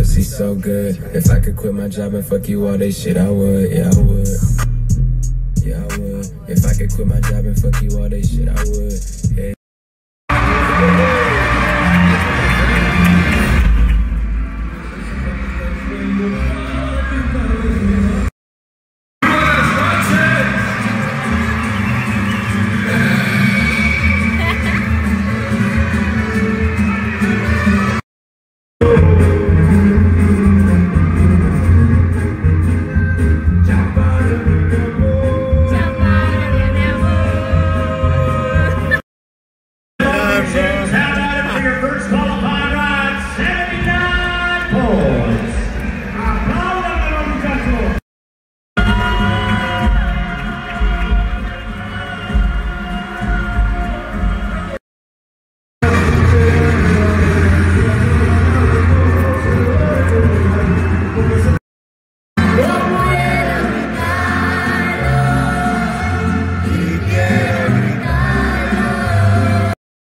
pussy so good. If I could quit my job and fuck you all day shit, I would, yeah, I would. Yeah, I would. If I could quit my job and fuck you all day shit, I would. Yeah. Your first qualifying ride, 79 points.